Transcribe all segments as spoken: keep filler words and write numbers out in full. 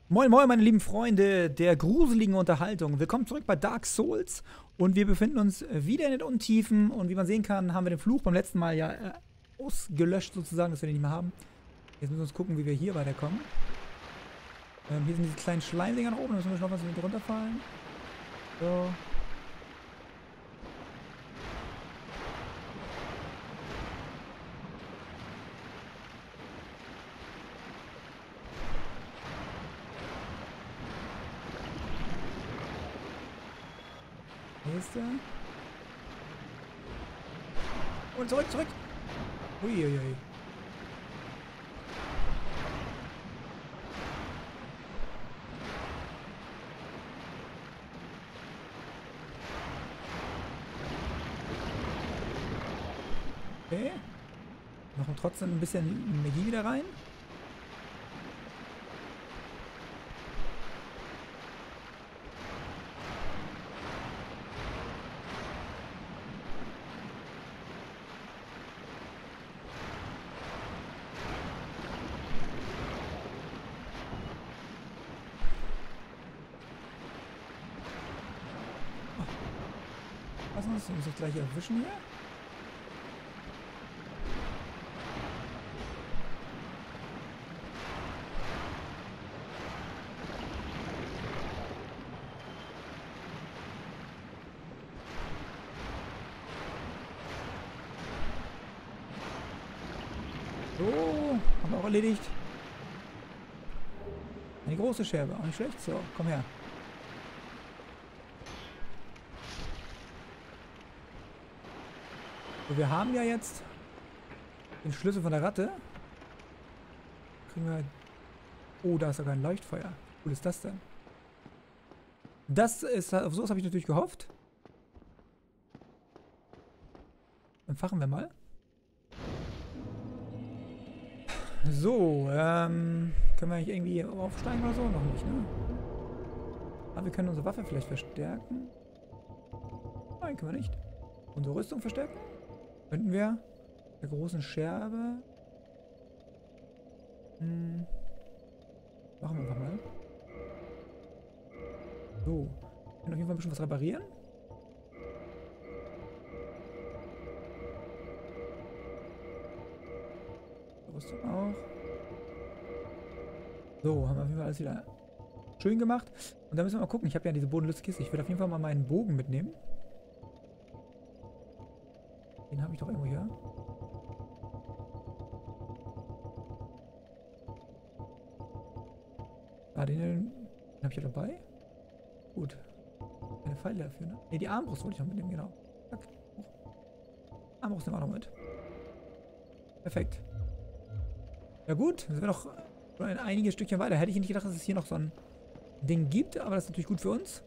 Moin moin meine lieben Freunde der gruseligen Unterhaltung. Willkommen zurück bei Dark Souls und wir befinden uns wieder in den Untiefen und wie man sehen kann, haben wir den Fluch beim letzten Mal ja äh, ausgelöscht sozusagen, dass wir den nicht mehr haben. Jetzt müssen wir uns gucken, wie wir hier weiterkommen. Ähm, hier sind diese kleinen Schleimdinger nach oben, da müssen wir schon was mit runterfallen. So. Nächste. Und zurück, zurück. Uiuiui. Okay. Machen trotzdem ein bisschen Energie wieder rein. Was muss ich gleich erwischen hier? So, haben wir auch erledigt. Eine große Scherbe, auch nicht schlecht. So, komm her. So, wir haben ja jetzt den Schlüssel von der Ratte. Kriegen wir... Oh, da ist sogar ein Leuchtfeuer. Wie cool ist das denn? Das ist... Auf sowas habe ich natürlich gehofft. Dann fachen wir mal. So, ähm... können wir eigentlich irgendwie aufsteigen oder so? Noch nicht, ne? Aber wir können unsere Waffe vielleicht verstärken. Nein, können wir nicht. Unsere Rüstung verstärken? Könnten wir der großen Scherbe. Hm. Machen wir einfach mal. So. Wir können auf jeden Fall ein bisschen was reparieren. Rüstung auch. So, haben wir auf jeden Fall alles wieder schön gemacht. Und dann müssen wir mal gucken. Ich habe ja diese bodenlose Kiste. Ich würde auf jeden Fall mal meinen Bogen mitnehmen. Den habe ich doch irgendwo hier. Ah, den, den habe ich ja dabei. Gut. Keine Pfeile dafür, ne? Ne, die Armbrust wollte ich noch mitnehmen, genau. Zack. Armbrust nehmen wir auch noch mit. Perfekt. Ja gut, dann sind wir noch schon ein einiges Stückchen weiter. Hätte ich nicht gedacht, dass es hier noch so ein Ding gibt, aber das ist natürlich gut für uns.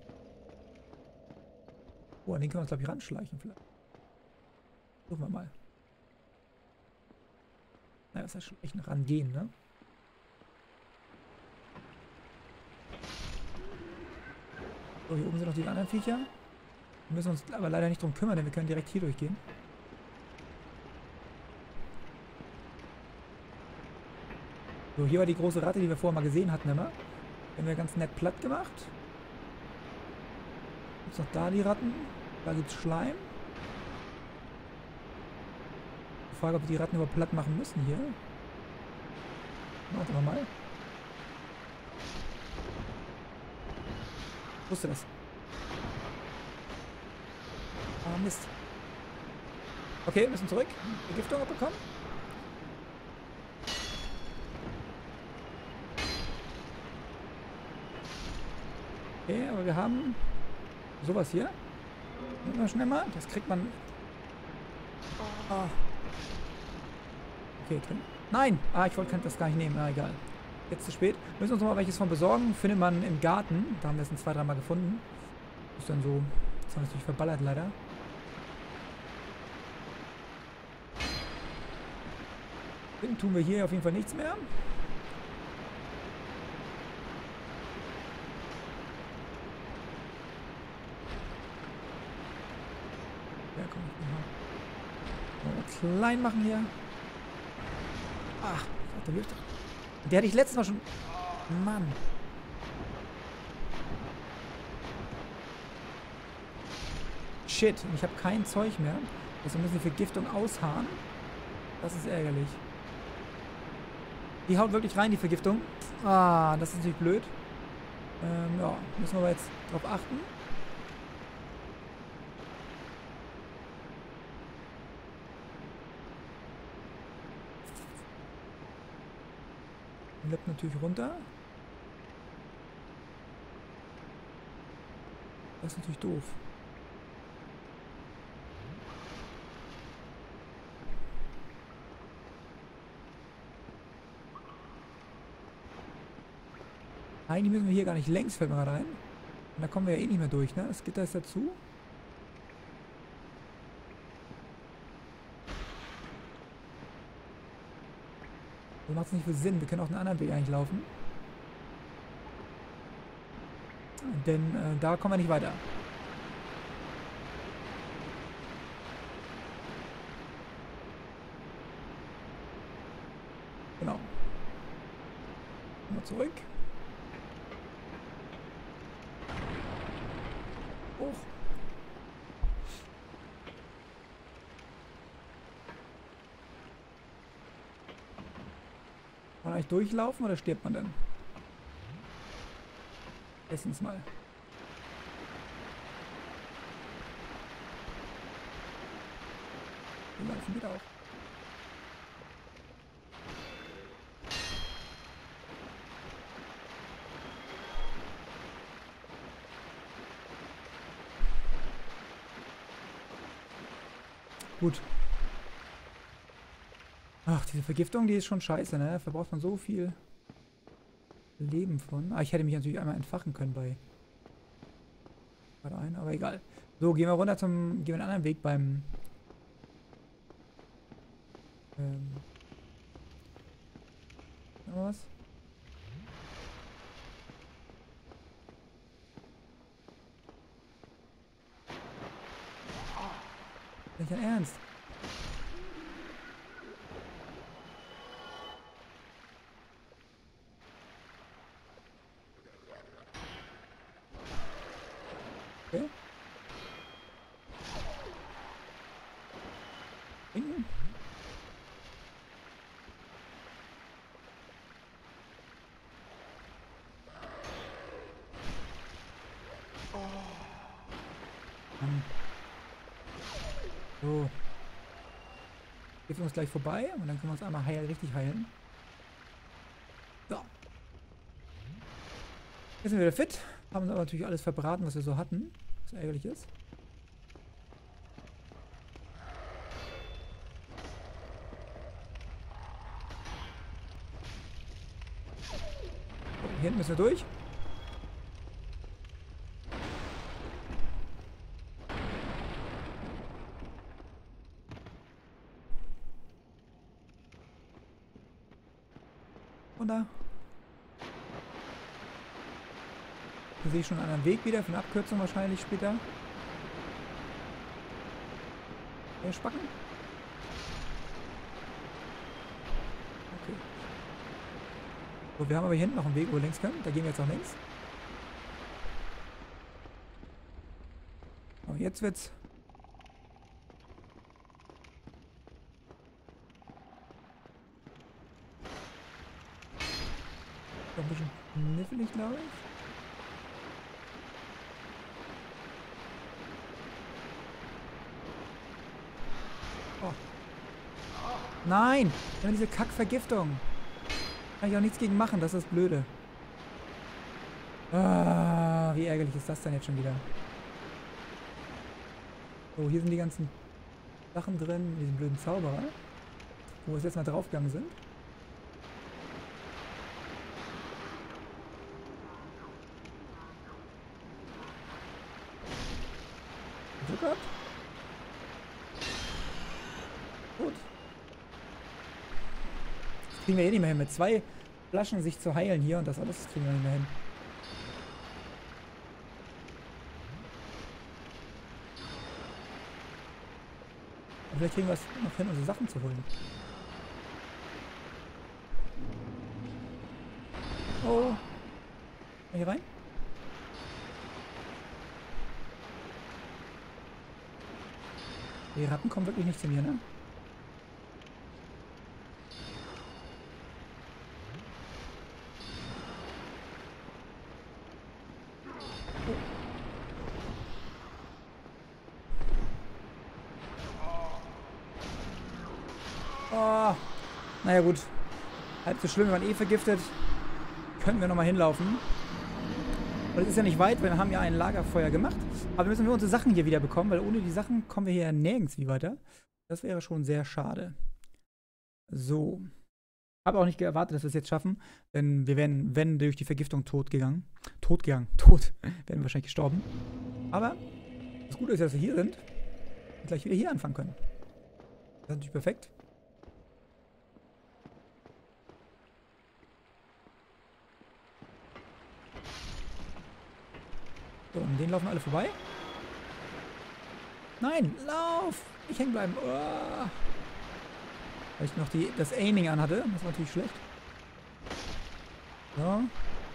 Oh, an den können wir uns, glaube ich, ranschleichen vielleicht. Suchen wir mal. Naja, was heißt schlecht noch rangehen, ne? So, hier oben sind noch die anderen Viecher. Wir müssen uns aber leider nicht drum kümmern, denn wir können direkt hier durchgehen. So, hier war die große Ratte, die wir vorher mal gesehen hatten immer. Die haben wir ganz nett platt gemacht. Gibt es noch da die Ratten? Da gibt es Schleim. Ich frage, ob wir die Ratten über platt machen müssen hier. Warte mal. Ich wusste das. Ah, Mist. Okay, wir müssen zurück. Vergiftung bekommen. Okay, aber wir haben sowas hier. Nehmen wir schnell mal. Das kriegt man... Ah. Okay, drin. Nein! Ah, ich wollte das gar nicht nehmen. Ah, egal. Jetzt zu spät. Wir müssen uns noch mal welches von besorgen. Findet man im Garten. Da haben wir es ein zwei, dreimal gefunden. Ist dann so... Das haben wir natürlich verballert, leider. Dann tun wir hier auf jeden Fall nichts mehr. Ja, komm, ich mal klein machen hier. Ach, der wirft doch. Der hatte ich letztes Mal schon... Mann. shit. Und ich habe kein Zeug mehr. Also müssen die Vergiftung ausharren. Das ist ärgerlich. Die haut wirklich rein, die Vergiftung. Ah, das ist natürlich blöd. Ähm, ja, müssen wir aber jetzt drauf achten. Läuft natürlich runter. Das ist natürlich doof. Eigentlich müssen wir hier gar nicht längs, fällt mir gerade ein. Und da kommen wir ja eh nicht mehr durch, ne? Das Gitter ist dazu. So macht es nicht viel Sinn. Wir können auch einen anderen Weg eigentlich laufen. Denn äh, da kommen wir nicht weiter. Genau. Mal zurück. Hoch. Kann man eigentlich durchlaufen oder stirbt man denn? Erstens mal. Wir laufen wieder auch. Gut. Ach, diese Vergiftung, die ist schon scheiße, ne? Da verbraucht man so viel Leben von. Ah, ich hätte mich natürlich einmal entfachen können bei... Gerade ein, aber egal. So, gehen wir runter zum... Gehen wir einen anderen Weg beim... Ähm... Noch was? Nicht dein Ernst? Okay. Winken. Mann. So. Geht uns gleich vorbei und dann können wir uns einmal heil, richtig heilen. So. Jetzt sind wir wieder fit. Haben uns aber natürlich alles verbraten, was wir so hatten. Was ärgerlich ist. So, hier hinten müssen wir durch. Und da. Hier sehe ich schon einen anderen Weg wieder, für eine Abkürzung wahrscheinlich später. Der Spacken? Okay. So, wir haben aber hier hinten noch einen Weg, wo wir längs können. Da gehen wir jetzt auch längs. Aber jetzt wird's... Ein bisschen knifflig, glaube ich. Oh. Nein! Wir haben diese Kackvergiftung. Kann ich auch nichts gegen machen, das ist das Blöde. Ah, wie ärgerlich ist das denn jetzt schon wieder? So, hier sind die ganzen Sachen drin, diesen blöden Zauberer. Wo wir jetzt mal draufgegangen sind. Glück gehabt. Gut. Das kriegen wir eh nicht mehr hin. Mit zwei Flaschen sich zu heilen hier und das alles kriegen wir nicht mehr hin. Und vielleicht kriegen wir es noch hin, unsere Sachen zu holen. Oh. Mal hier rein? Die Ratten kommen wirklich nicht zu mir, ne? Oh. Naja gut. Halb so schlimm, wir waren eh vergiftet. Könnten wir nochmal hinlaufen. Und es ist ja nicht weit, weil wir haben ja ein Lagerfeuer gemacht. Aber wir müssen wir unsere Sachen hier wieder bekommen, weil ohne die Sachen kommen wir hier nirgends wie weiter. Das wäre schon sehr schade. So. Habe auch nicht erwartet, dass wir es jetzt schaffen. Denn wir wären, wenn, durch die Vergiftung tot gegangen. Tot gegangen. Tot. Wären wir wahrscheinlich gestorben. Aber das Gute ist, dass wir hier sind. Und gleich wieder hier anfangen können. Das ist natürlich perfekt. So, und den laufen alle vorbei. Nein, lauf! Nicht hängen bleiben. Oh. Weil ich noch die, das Aiming anhatte. Das war natürlich schlecht. So.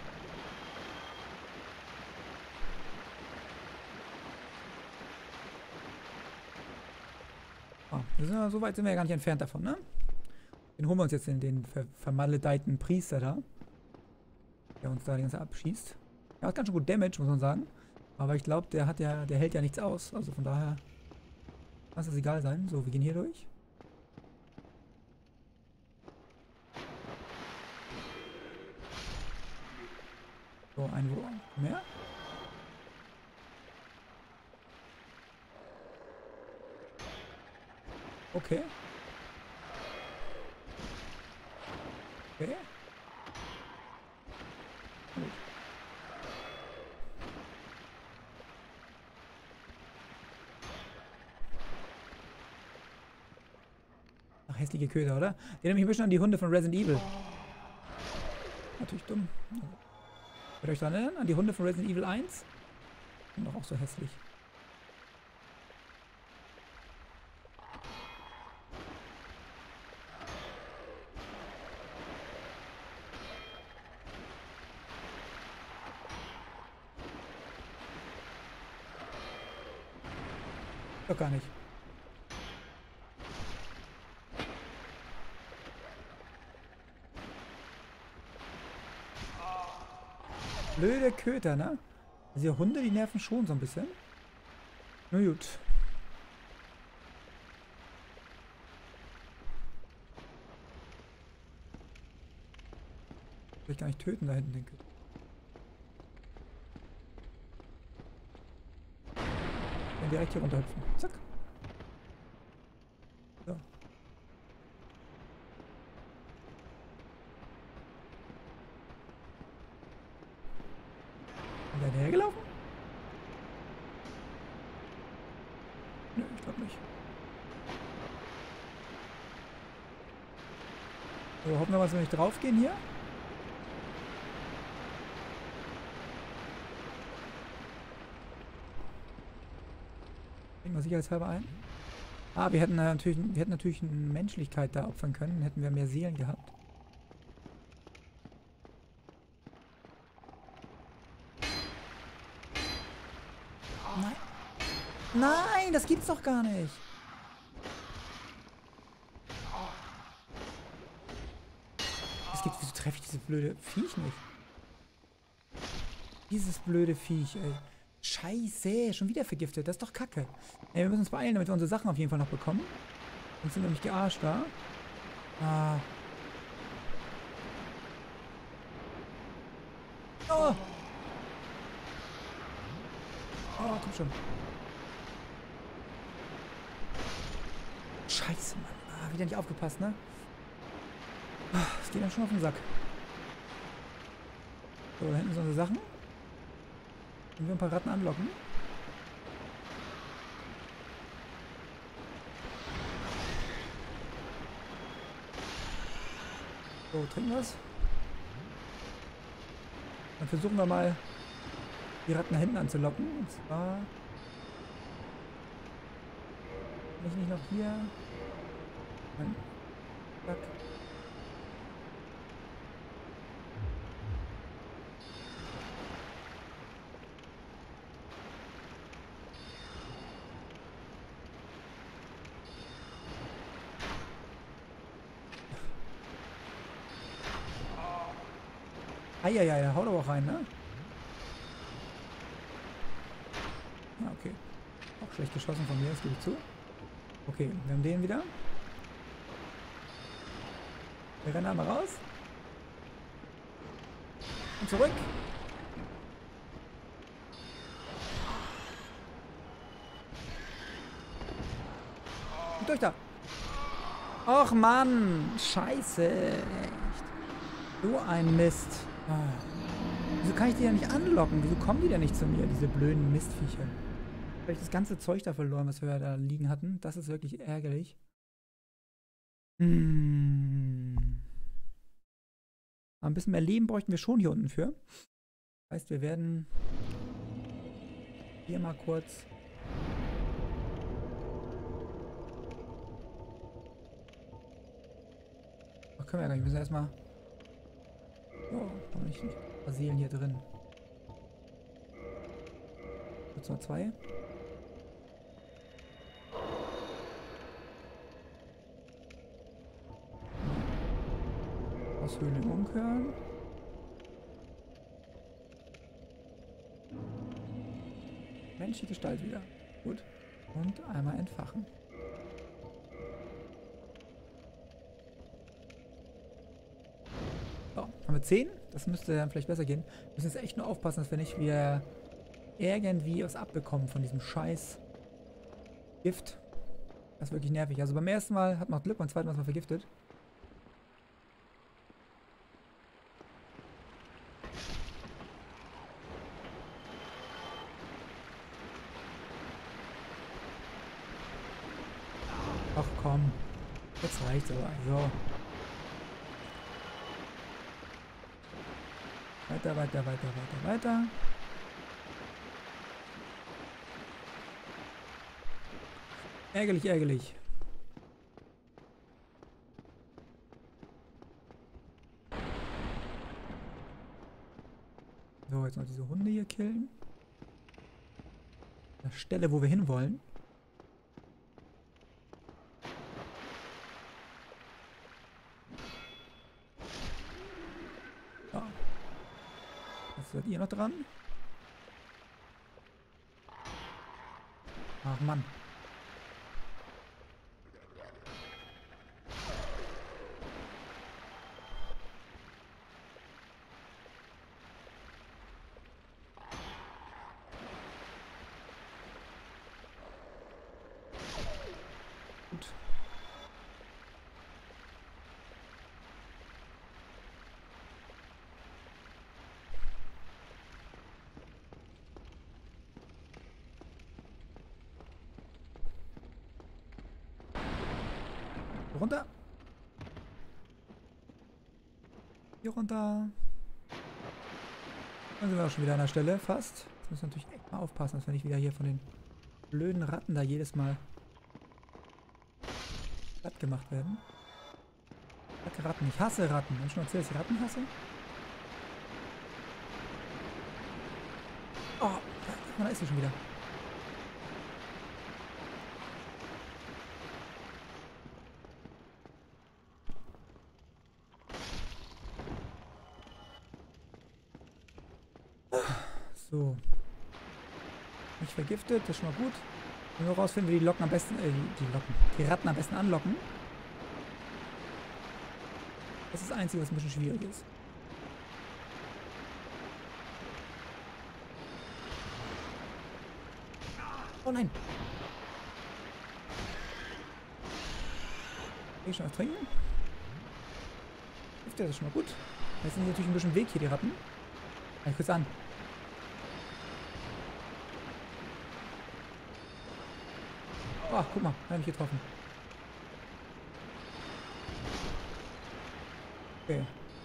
Oh, wir sind ja, so weit sind wir ja gar nicht entfernt davon, ne? Den holen wir uns jetzt in den ver vermaledeiten Priester da. Der uns da die ganze abschießt. Er hat ganz schön gut Damage, muss man sagen. Aber ich glaube, der hat ja, der hält ja nichts aus. Also von daher kann es egal sein. So, wir gehen hier durch. So, ein Wurm mehr. Okay. Okay. Gut. Ach, hässliche Köder, oder? Die erinnern mich ein bisschen an die Hunde von Resident Evil. Natürlich dumm. Könnt ihr euch daran erinnern? An die Hunde von Resident Evil eins? Sind doch auch so hässlich. Doch gar nicht. Blöde Köter, ne? Also die Hunde, die nerven schon so ein bisschen. Na gut. Will ich gar nicht töten da hinten den Köter. Wenn direkt hier runterhüpfen. Zack. So. Ist der hergelaufen? Nö, ich glaube nicht. So, hoffen wir mal, dass wir nicht draufgehen hier. Bringen wir sicherheitshalber ein. Ah, wir hätten, äh, natürlich, wir hätten natürlich eine Menschlichkeit da opfern können. Hätten wir mehr Seelen gehabt. Nein. Nein, das gibt's doch gar nicht. Das geht, wieso treffe ich dieses blöde Viech nicht? Dieses blöde Viech, ey. Scheiße, schon wieder vergiftet. Das ist doch kacke. Ey, wir müssen uns beeilen, damit wir unsere Sachen auf jeden Fall noch bekommen. Sonst sind wir nämlich gearscht da. Ah. Oh. Oh, komm schon. Scheiße, Mann. Ah, wieder nicht aufgepasst, ne? Das geht dann schon auf den Sack. So, da hinten sind unsere Sachen. Können wir ein paar Ratten anlocken? So, trinken wir was. Dann versuchen wir mal, die Ratten da hinten anzulocken. Und zwar... Bin ich nicht noch hier? Nein. Zack. Eieiei, da haut aber auch rein, ne? Ah, okay. Auch schlecht geschossen von mir, das gebe ich zu. Okay, wir haben den wieder. Wir rennen einmal raus. Und zurück. Und durch da. Och Mann, scheiße. Echt. So ein Mist. Ah. Wieso kann ich die ja nicht anlocken? Wieso kommen die denn nicht zu mir, diese blöden Mistviecher? Habe ich das ganze Zeug da verloren, was wir da liegen hatten? Das ist wirklich ärgerlich. Hm. Aber ein bisschen mehr Leben bräuchten wir schon hier unten für. Das heißt, wir werden hier mal kurz... Ach, können wir ja gar nicht. Wir müssen erstmal... Oh, haben wir nicht Brasilien hier drin. Kurz noch zwei. Aushöhlen im Umkehren. Menschliche Gestalt wieder. Gut. Und einmal entfachen. So, haben wir zehn. Das müsste dann vielleicht besser gehen. Wir müssen jetzt echt nur aufpassen, dass wir nicht wieder irgendwie was abbekommen von diesem scheiß Gift. Das ist wirklich nervig. Also beim ersten Mal hat man Glück, beim zweiten Mal ist man vergiftet. Ach komm. Jetzt reicht's aber. So. Weiter, weiter, weiter, weiter, weiter. Ärgerlich, ärgerlich. So, jetzt noch diese Hunde hier killen. An der Stelle, wo wir hinwollen. So. Jetzt seid ihr noch dran. Ach Mann. Gut. Runter. Hier runter. Dann sind wir auch schon wieder an der Stelle, fast. Jetzt müssen wir natürlich echt mal aufpassen, dass wir nicht wieder hier von den blöden Ratten da jedes Mal platt gemacht werden. Fuck Ratten. Ich hasse Ratten. Hab ich schon erzählt, dass ich Ratten hasse? Oh, da ist sie schon wieder. So. Nicht vergiftet, das ist schon mal gut. Nur rausfinden, wie die Locken am besten, äh, die, die Locken, die Ratten am besten anlocken. Das ist das Einzige, was ein bisschen schwierig ist. Oh nein! Kann ich schon was trinken? Hilft der, das ist schon mal gut. Jetzt sind die natürlich ein bisschen Weg hier, die Ratten. Halt kurz an. Ach, guck mal, habe mich getroffen. Okay.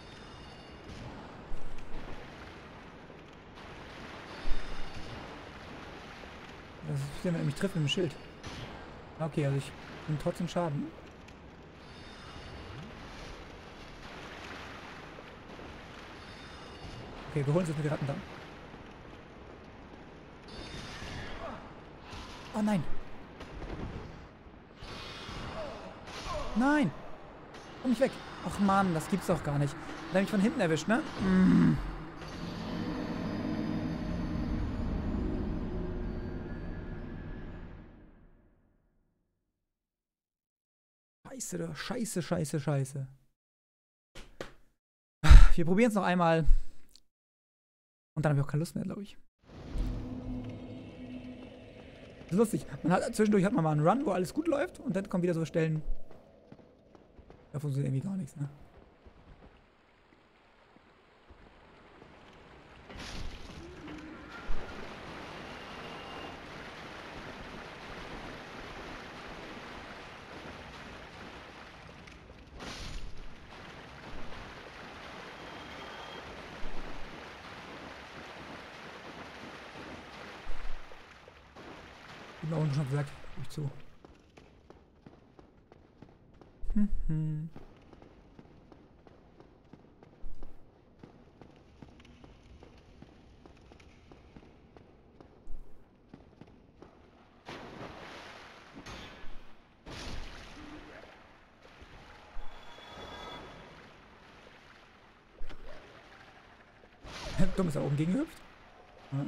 Das ist, wenn er mich trifft mit dem Schild. Okay, also ich bin trotzdem Schaden. Okay, wir holen uns jetzt mit den Ratten da. Oh nein! Nein! Komm nicht weg! Ach Mann, das gibt's doch gar nicht. Der hat mich von hinten erwischt, ne? Mm. Scheiße, du. Scheiße, scheiße, scheiße. Wir probieren es noch einmal. Und dann habe ich auch keine Lust mehr, glaube ich. Das ist lustig. Man hat, zwischendurch hat man mal einen Run, wo alles gut läuft. Und dann kommen wieder so Stellen. Da funktioniert irgendwie gar nichts, ne? Ich habe auch schon gesagt, ich zu. Hm, hm. Dumm ist da oben gegengehüpft. Ja.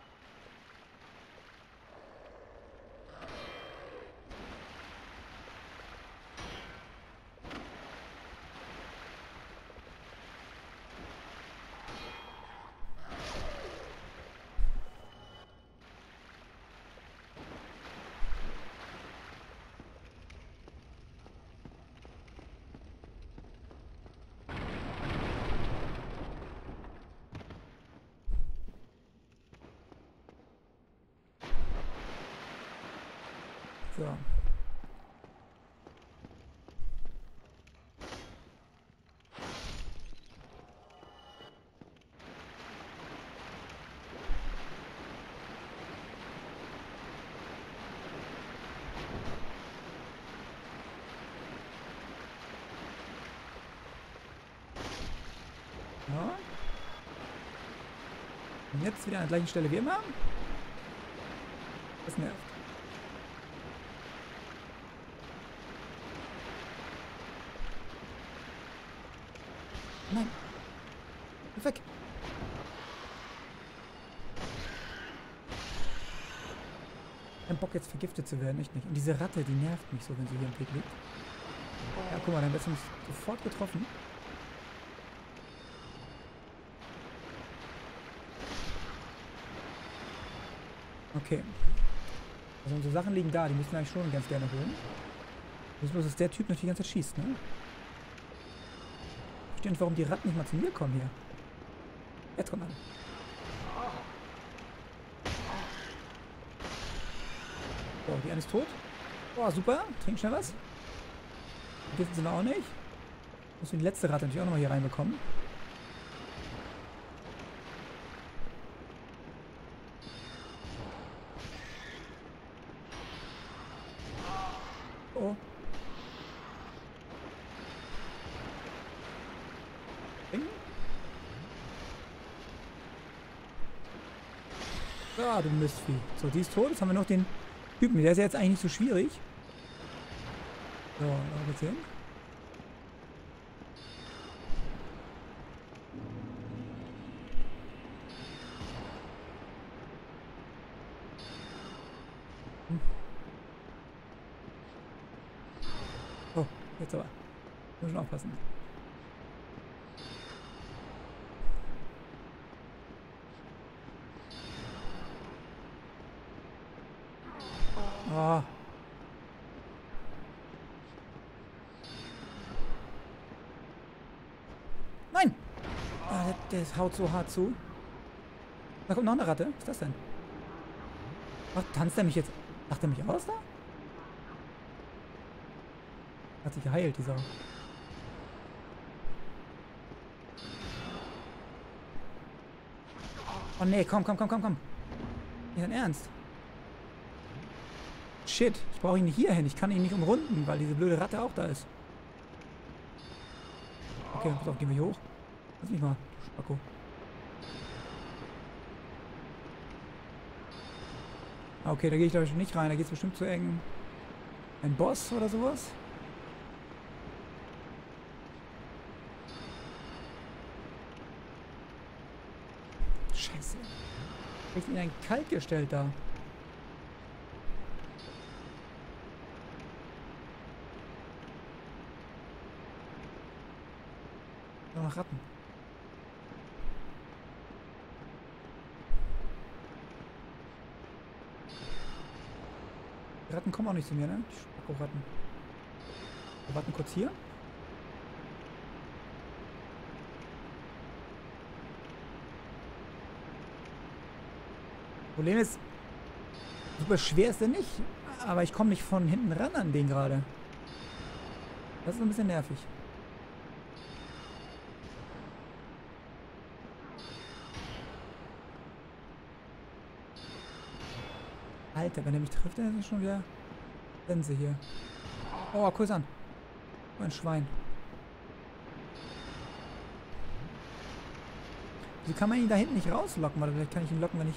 So. Ja. Und jetzt wieder an der gleichen Stelle wie immer. Das nervt. Nein. Weg. Kein Bock jetzt vergiftet zu werden, echt nicht. Und diese Ratte, die nervt mich so, wenn sie hier im Weg liegt. Ja, guck mal, dann wird sie uns sofort getroffen. Okay. Also unsere Sachen liegen da, die müssen wir eigentlich schon ganz gerne holen. Das ist bloß, dass der Typ natürlich die ganze Zeit schießt, ne? Ich verstehe nicht, warum die Ratten nicht mal zu mir kommen hier. Jetzt kommt an. So, die eine ist tot. Boah, super. Trink schnell was. Vergiften sind wir auch nicht. Müssen wir die letzte Ratte natürlich auch nochmal hier reinbekommen. Oh. Ah, du Mistvieh. So, die ist tot. Jetzt haben wir noch den Typen. Der ist ja jetzt eigentlich nicht so schwierig. So, noch ein bisschen. Hm. Oh, jetzt aber. Muss schon aufpassen. Oh. Nein! Ah, der, der haut so hart zu. Da kommt noch eine Ratte. Was ist das denn? Ach, tanzt er mich jetzt? Lacht er mich aus da? Hat sich geheilt, dieser. Oh nee, komm, komm, komm, komm, komm. Nicht dein Ernst? Shit, ich brauche ihn nicht hier hin. Ich kann ihn nicht umrunden, weil diese blöde Ratte auch da ist. Okay, pass auf, gehen wir hier hoch. Lass mich mal, Spacko. Okay, da gehe ich glaube ich nicht rein. Da geht es bestimmt zu eng. Ein Boss oder sowas. Scheiße. Ich bin in ein Kalt gestellt da. Noch Ratten. Die Ratten kommen auch nicht zu mir, ne? Die Spacko-Ratten. Wir warten kurz hier. Problem ist, super schwer ist der nicht, aber ich komme nicht von hinten ran an den gerade. Das ist ein bisschen nervig. Alter, wenn er mich trifft, dann ist es schon wieder Sense hier. Oh, guck an. Ein Schwein. Wie kann man ihn da hinten nicht rauslocken? Warte, vielleicht kann ich ihn locken, wenn ich,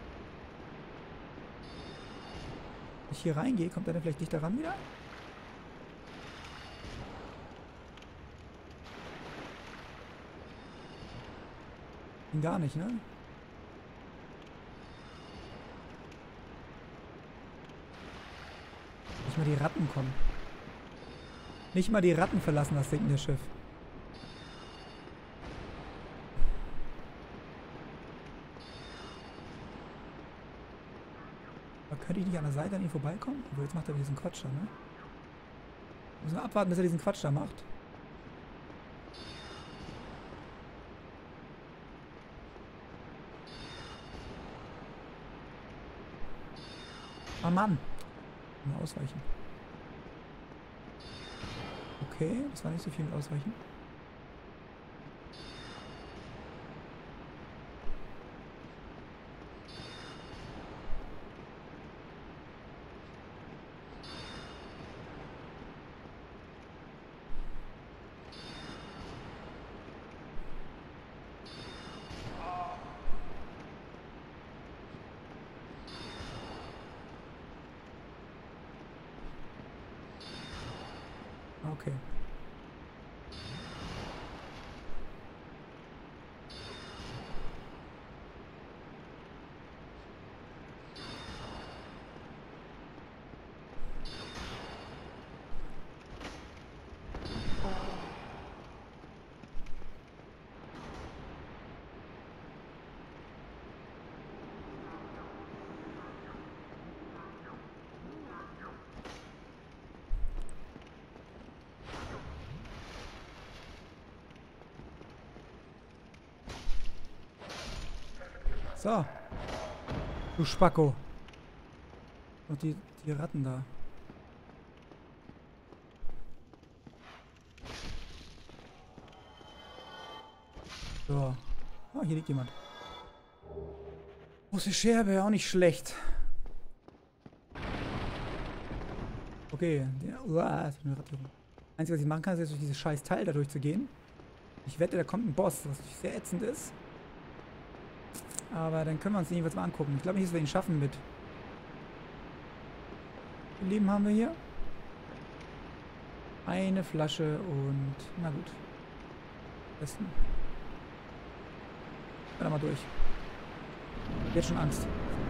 wenn ich hier reingehe. Kommt er dann vielleicht dichter ran wieder? Ihn gar nicht, ne? Nicht mal die Ratten kommen. Nicht mal die Ratten verlassen das sinkende Schiff. Aber könnte ich nicht an der Seite an ihm vorbeikommen? Obwohl, jetzt macht er diesen Quatsch da, ne? Müssen wir abwarten, bis er diesen Quatsch da macht. Ah, Mann! Mal ausweichen. Okay, das war nicht so viel mit Ausweichen. Okay. So. Du Spacko. Und die, die Ratten da. So. Oh, hier liegt jemand. Große Scherbe, auch nicht schlecht. Okay. Der, uah, ist eine Ratte. Einzige, was ich machen kann, ist jetzt durch dieses scheiß Teil da durchzugehen. Ich wette, da kommt ein Boss, was natürlich sehr ätzend ist. Aber dann können wir uns den jeweils mal angucken. Ich glaube nicht, dass wir ihn schaffen mit. Wie viel Leben haben wir hier? Eine Flasche und... Na gut. Besten. Dann mal durch. Jetzt schon Angst.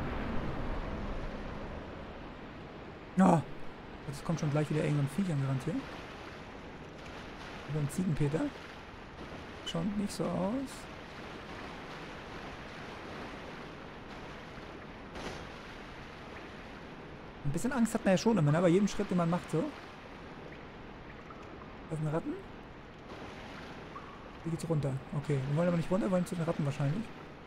Oh, jetzt kommt schon gleich wieder irgendein Viech angerannt hier. Über ein Ziegenpeter. Schaut nicht so aus. Ein bisschen Angst hat man ja schon immer, ne? Bei jedem Schritt, den man macht, so. Das sind Ratten. Hier geht's runter. Okay, wir wollen aber nicht runter, wir wollen zu den Ratten wahrscheinlich.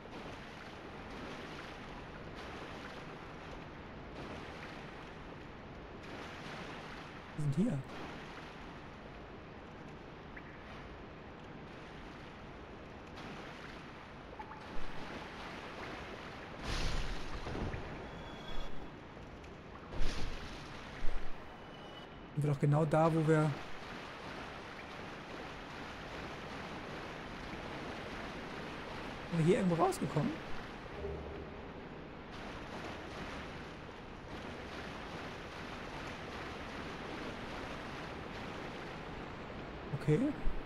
Wir sind hier. Sind wir doch genau da, wo wir... Sind wir hier irgendwo rausgekommen? Okay.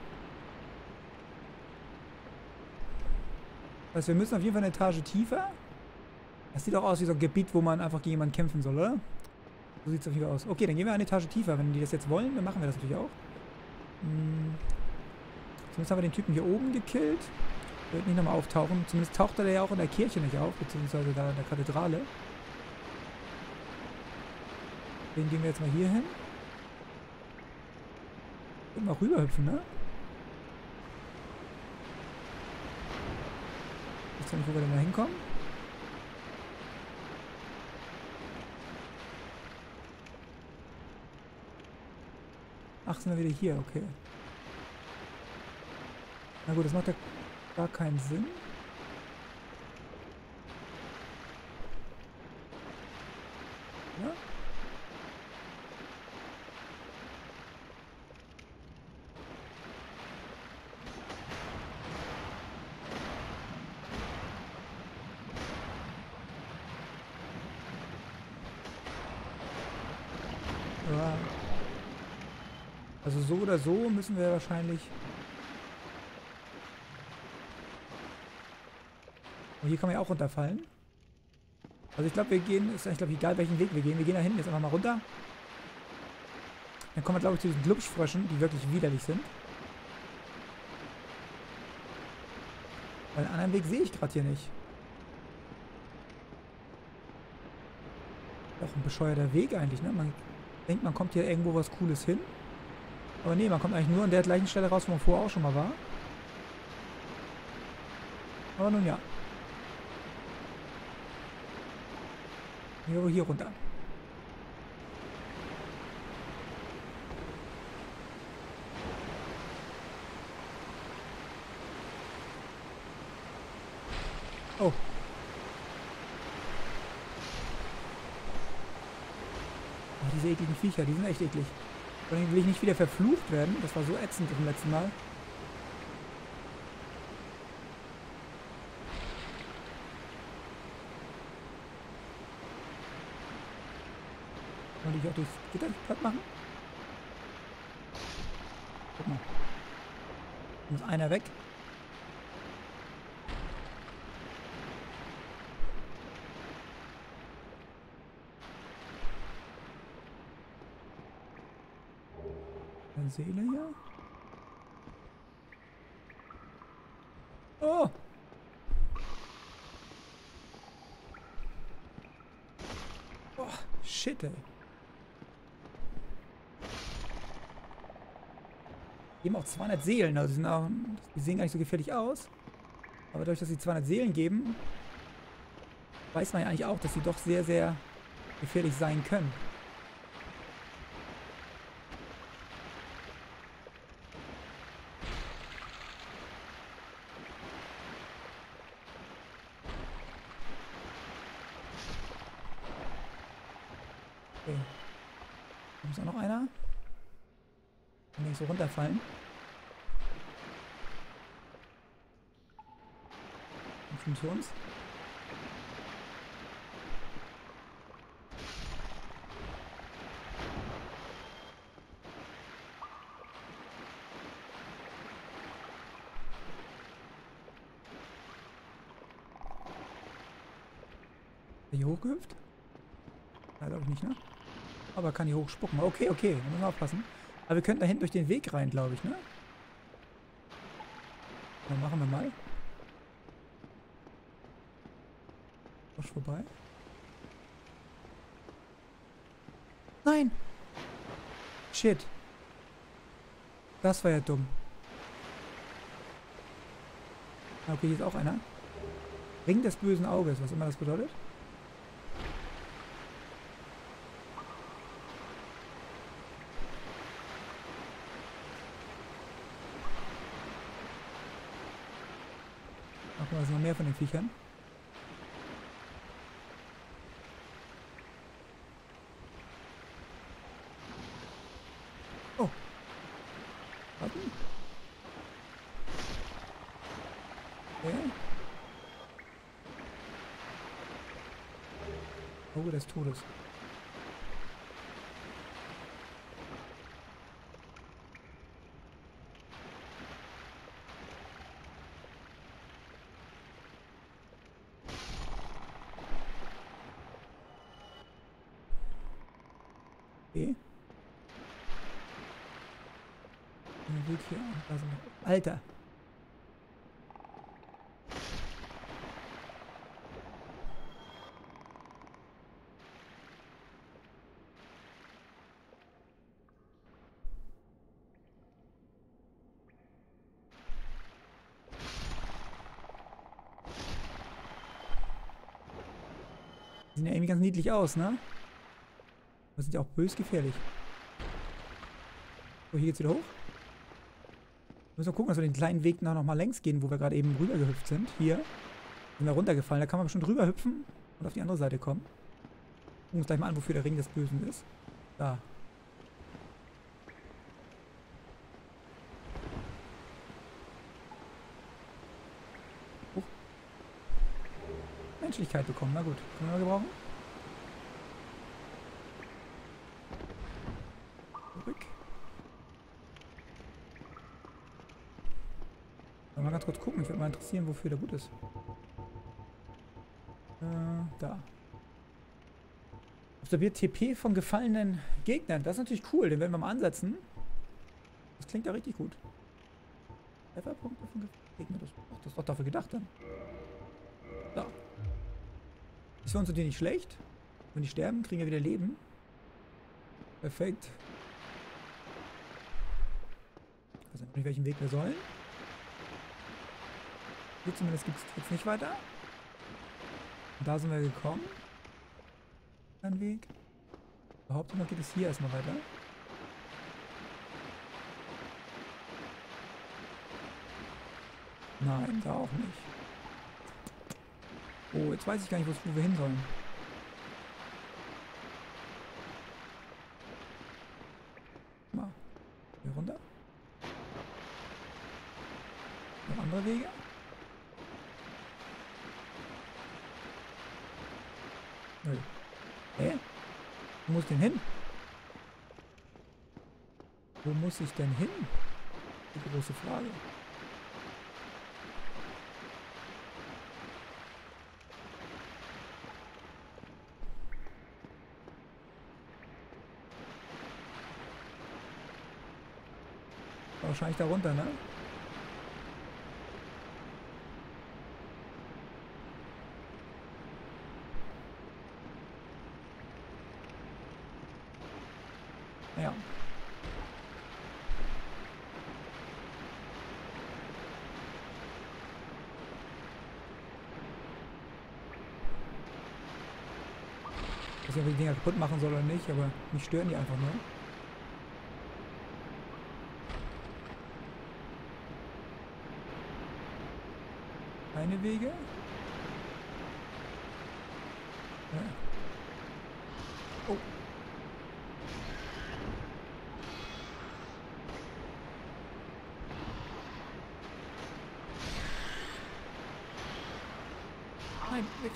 Also wir müssen auf jeden Fall eine Etage tiefer. Das sieht auch aus wie so ein Gebiet, wo man einfach gegen jemanden kämpfen soll, oder? So sieht es auf jeden Fall aus. Okay, dann gehen wir eine Etage tiefer. Wenn die das jetzt wollen, dann machen wir das natürlich auch. Hm. Zumindest haben wir den Typen hier oben gekillt. Der wird nicht nochmal auftauchen. Zumindest taucht er ja auch in der Kirche nicht auf, beziehungsweise da in der Kathedrale. Den gehen wir jetzt mal hier hin. Und mal rüberhüpfen, ne? Ich weiß nicht, wo wir denn da hinkommen. Ach, sind wir wieder hier, okay. Na gut, das macht ja gar keinen Sinn. Ja? Ja. Also so oder so müssen wir wahrscheinlich... Und hier kann man ja auch runterfallen. Also ich glaube, wir gehen, ist eigentlich glaube ich egal, welchen Weg wir gehen. Wir gehen da hinten jetzt einfach mal runter. Dann kommen wir, glaube ich, zu diesen Glubschfröschen, die wirklich widerlich sind. Weil einen anderen Weg sehe ich gerade hier nicht. Auch ein bescheuerter Weg eigentlich, ne? Man denkt, man kommt hier irgendwo was Cooles hin. Aber nee, man kommt eigentlich nur an der gleichen Stelle raus, wo man vorher auch schon mal war. Aber nun ja. Hier, hier runter. Oh. Oh, diese ekligen Viecher, die sind echt eklig. Vor allem will ich nicht wieder verflucht werden. Das war so ätzend beim letzten Mal. Wollte ich auch durchs Gitter platt machen? Guck mal. Muss einer weg. Eine Seele hier. Oh! Oh, shit, ey. Die haben auch zweihundert Seelen, also die, sind auch, die sehen gar nicht so gefährlich aus. Aber dadurch, dass sie zweihundert Seelen geben, weiß man ja eigentlich auch, dass sie doch sehr, sehr gefährlich sein können. Okay. Da ist auch noch einer. Kann nicht so runterfallen. Und zu uns. Ist der hier hochgehüpft? Ja, glaube ich nicht, ne? Aber kann hier hochspucken. Okay, okay, da müssen wir aufpassen. Aber wir könnten da hinten durch den Weg rein, glaube ich, ne? Dann machen wir mal. Wasch vorbei. Nein! Shit. Das war ja dumm. Okay, hier ist auch einer. Ring des bösen Auges, was immer das bedeutet. Ach, da sind noch mehr von den Viechern. Oh. Warten. Okay. Auge des Todes. Okay. Der Weg hier. Da sind wir. Alter! Die sehen ja irgendwie ganz niedlich aus, ne? Das sind ja auch bös gefährlich. So, hier geht's wieder hoch. Wir müssen mal gucken, dass wir den kleinen Weg noch mal längs gehen, wo wir gerade eben rüber gehüpft sind. Hier sind wir runtergefallen. Da kann man bestimmt drüber hüpfen und auf die andere Seite kommen. Gucken uns gleich mal an, wofür der Ring des Bösen ist. Da. Oh. Menschlichkeit bekommen. Na gut. Können wir mal gebrauchen? Zurück. Mal ganz kurz gucken. Ich würde mal interessieren, wofür der gut ist. Äh, da. Observiert T P von gefallenen Gegnern. Das ist natürlich cool. Den werden wir mal ansetzen. Das klingt ja richtig gut. Trefferpunkte von gefallenen Gegnern. Das, ach, das ist doch dafür gedacht dann. Da. Ist für uns natürlich nicht schlecht. Wenn die sterben, kriegen wir wieder Leben. Perfekt. Ich weiß nicht, welchen Weg wir sollen. Hier zumindest gibt es jetzt nicht weiter. Und da sind wir gekommen. Ein Weg. Behaupte mal, geht es hier erstmal weiter. Nein, da auch nicht. Oh, jetzt weiß ich gar nicht, wo wir hin sollen. Mal. Hier runter. Noch andere Wege? Nö. Hä? Wo muss ich denn hin? Wo muss ich denn hin? Die große Frage. Wahrscheinlich da runter, ne? Ja. Ich weiß nicht, ob ich die Dinger kaputt machen soll oder nicht, aber mich stören die einfach nur. Keine Wege. Ja. Oh. Nein, weg.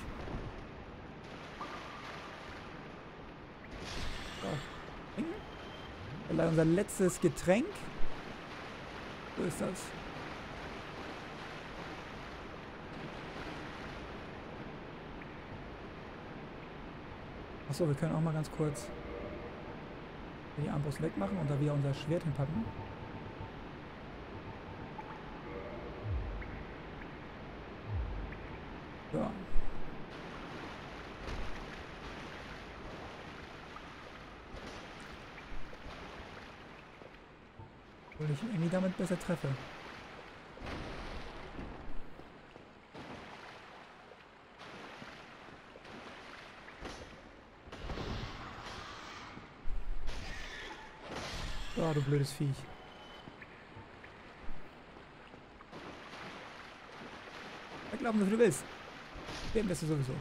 So. Leider unser letztes Getränk. So ist das. Achso, wir können auch mal ganz kurz die Armbrust wegmachen und da wieder unser Schwert hinpacken. So. Obwohl ich irgendwie damit besser treffe. Oh, du blödes Viech. Weglaufen, so viel du willst. Dem bist du sowieso.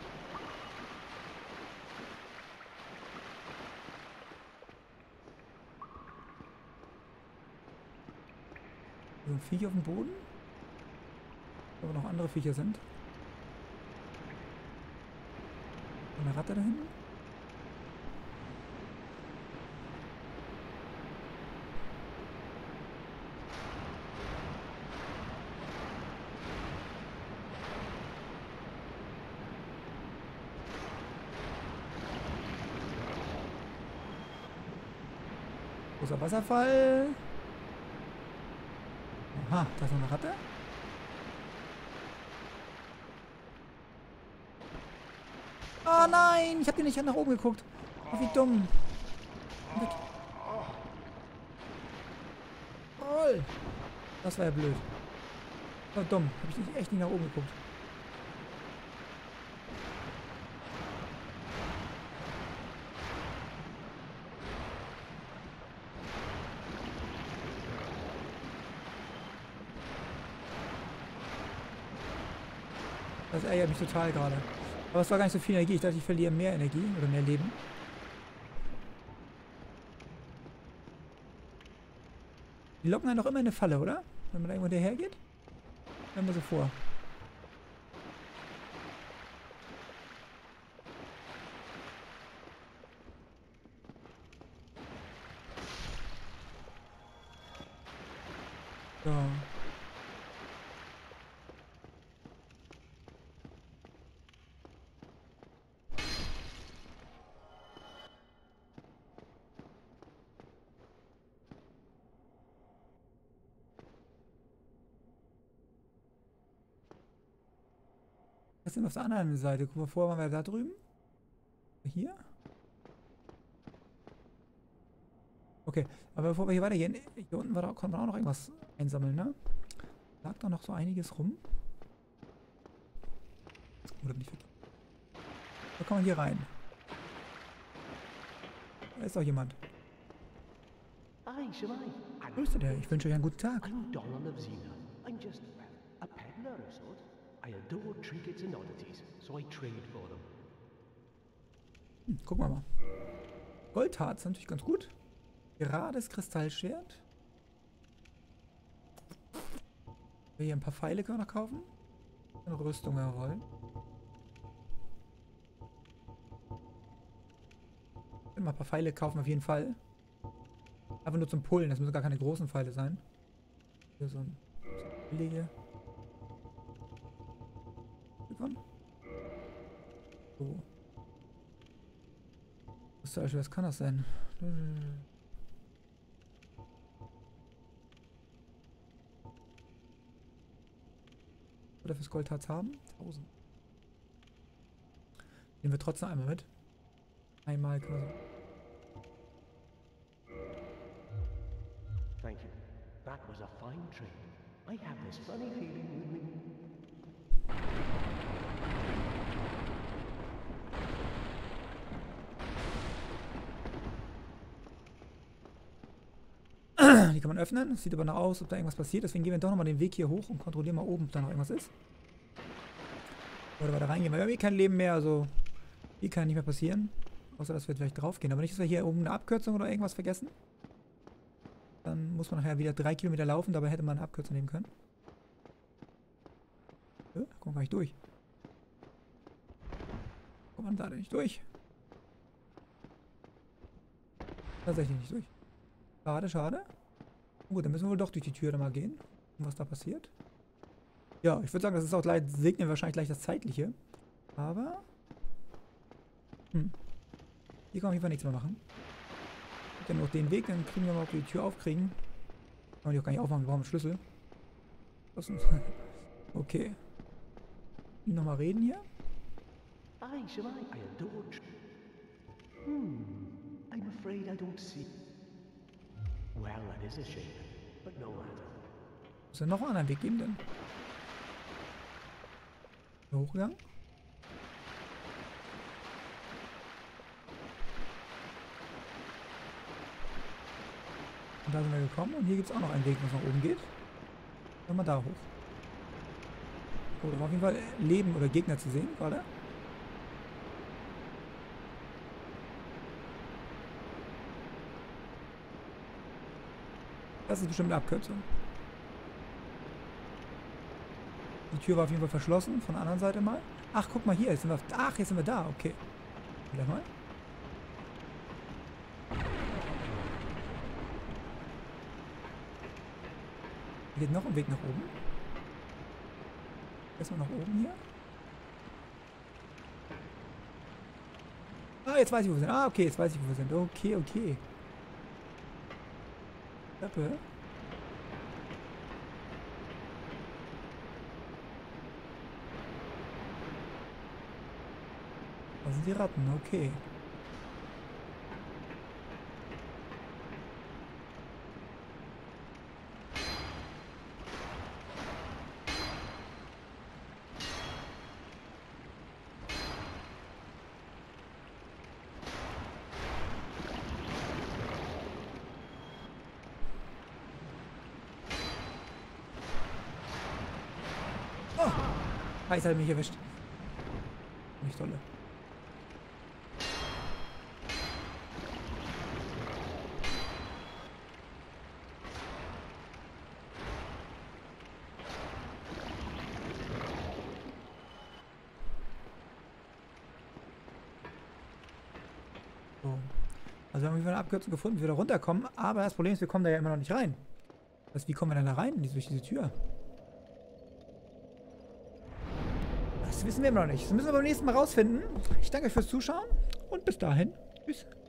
So ein Viech auf dem Boden. Aber noch andere Viecher sind. Eine Ratte da hinten. Großer Wasserfall. Ah, da ist noch eine Ratte. Oh nein, ich habe dir nicht nach oben geguckt. Oh, wie dumm. Weg. Oh, das war ja blöd. Das war dumm. Habe ich nicht, echt nicht nach oben geguckt. Das ärgert mich total gerade. Aber es war gar nicht so viel Energie. Ich dachte, ich verliere mehr Energie oder mehr Leben. Die locken einen doch immer in eine Falle, oder? Wenn man da irgendwo hinterher geht? Stellen wir so vor. So. Was sind wir auf der anderen Seite? Guck mal, vorher waren wir da drüben. Hier? Okay, aber bevor wir hier weitergehen, hier unten war da, konnte man auch noch irgendwas einsammeln, ne? Lag da noch so einiges rum. Oder bin ich verkehrt? Da kann man hier rein. Da ist doch jemand. Grüße dir, ich wünsche euch einen guten Tag. I'm Donald of Xena. I'm just a peddler of sorts. I adore trinkets and oddities, so I trade for them. Hm, gucken wir mal. Goldharz ist natürlich ganz gut. Gerades Kristallschwert. Hier ein paar Pfeile können wir noch kaufen. Eine Rüstung errollen. Mal ein paar Pfeile kaufen auf jeden Fall. Einfach nur zum Pullen, das müssen gar keine großen Pfeile sein. Hier so ein so billige. So. Was kann das sein? Oder fürs Goldharz haben? tausend. Nehmen wir trotzdem einmal mit. Einmal quasi. Thank you. That was a fine trade. I have this funny feeling with me. Die kann man öffnen. Das sieht aber noch aus, ob da irgendwas passiert. Deswegen gehen wir doch nochmal den Weg hier hoch und kontrollieren mal oben, ob da noch irgendwas ist. Oder weiter reingehen. Wir haben eh kein Leben mehr, also hier kann nicht mehr passieren. Außer, dass wir vielleicht drauf gehen. Aber nicht, dass wir hier oben eine Abkürzung oder irgendwas vergessen. Dann muss man nachher wieder drei Kilometer laufen. Dabei hätte man eine Abkürzung nehmen können. Ja, da kommt man gar nicht durch. Kommt man da denn nicht durch? Tatsächlich nicht durch. Schade, schade. Gut, dann müssen wir wohl doch durch die Tür da mal gehen. Und was da passiert. Ja, ich würde sagen, das ist auch gleich, segnen wir wahrscheinlich gleich das Zeitliche. Aber. Hm. Hier kann man auf jeden Fall nichts mehr machen. Ich habe ja noch den Weg, dann kriegen wir mal, ob wir die Tür aufkriegen. Kann man die auch gar nicht aufmachen, wir brauchen einen Schlüssel. Was denn? Okay. Nochmal reden hier. Aye, shall I? I adore. Hmm. I'm afraid I don't see. Well, that is a shame, but no matter. Muss ja noch einen anderen Weg geben denn? Hier hochgegangen? Und da sind wir gekommen und hier gibt es auch noch einen Weg, was nach oben geht. Dann mal da hoch. Oh, da war auf jeden Fall Leben oder Gegner zu sehen, gerade. Das ist bestimmt eine Abkürzung. Die Tür war auf jeden Fall verschlossen, von der anderen Seite mal. Ach, guck mal hier, jetzt sind wir, ach, jetzt sind wir da, okay. Wieder mal. Hier geht noch ein Weg nach oben. Erstmal nach oben hier. Ah, jetzt weiß ich, wo wir sind. Ah, okay, jetzt weiß ich, wo wir sind. Okay, okay. Treppe. Da sind die Ratten, okay. Oh! Ah, jetzt hat er mich erwischt. Nicht tolle. So. Also wir haben eine Abkürzung gefunden, wie wir da runterkommen, aber das Problem ist, wir kommen da ja immer noch nicht rein. Das heißt, wie kommen wir denn da rein, durch diese Tür? Das wissen wir immer noch nicht. Das müssen wir beim nächsten Mal rausfinden. Ich danke euch fürs Zuschauen und bis dahin. Tschüss.